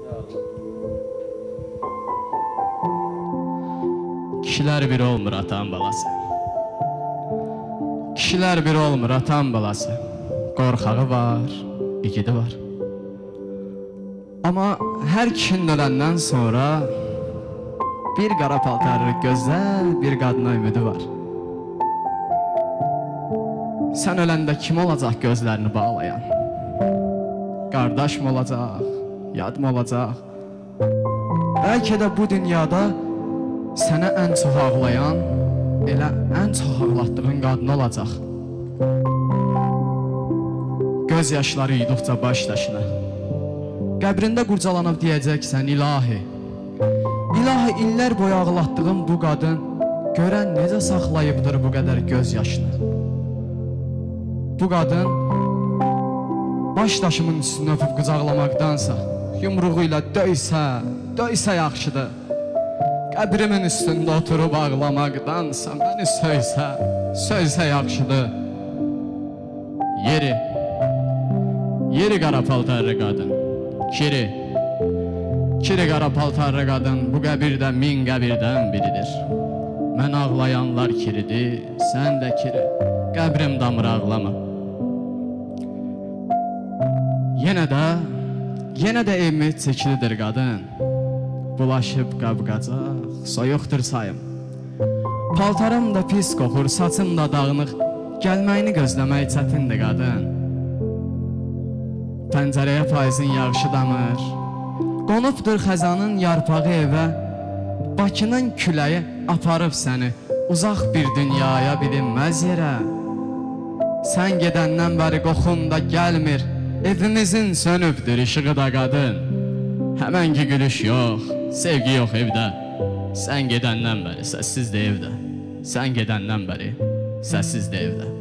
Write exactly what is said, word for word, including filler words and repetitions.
Kişiler bir olmur atan balası. Kişiler bir olmur atan balası. Qorxağı var, igidi var. Ama her kişinin ölenden sonra bir qara paltarlı gözəl bir qadına ümidi var. Sen öləndə kim olacaq gözlərini bağlayan? Qardaş mı olacaq, yad mı olacaq? Bəlkə də bu dünyada sənə ən çox ağlayan, elə ən çox ağlatdığın qadın olacaq. Göz yaşları yuyduqca baş daşına, qəbrində qurcalanıb deyəcəksən ilahi. İlahi, illər boyu ağlatdığım bu qadın görən necə saxlayıbdır bu qədər göz yaşını. Bu qadın baş daşımın üstünü öpüb qucaqlamaqdansa, yumruğu ilə döysə, döysə yaxşıdır. Qəbrimin üstündə oturub ağlamaqdansa, məni söysə, söysə yaxşıdır. Yeri, yeri qara paltarlı qadın, kiri, kiri qara paltarlı qadın bu qəbirdə min qəbirdən biridir. Mən ağlayanlar kiridir, sən də kiri, qəbrim damır ağlama. Yenə də, yenə də evimi çəkilidir qadın. Bulaşıb qabqacaq, soyuqdur sayım. Paltarım da pis qoxur, saçım da dağınıq, gəlməyini gözləmək çətindir qadın. Pəncərəyə payızın yağışı damır, qonubdur xəzanın yarpağı evə. Bakının küləyi aparıb səni uzaq bir dünyaya bilinməz yerə. Sən gedəndən bəri qoxun da gəlmir, evimizin sönübdür işığı da qadın. Həmən ki gülüş yox, sevgi yox evdə. Sən gedəndən bəri səssizdir evdə. Sən gedəndən bəri səssizdir evdə.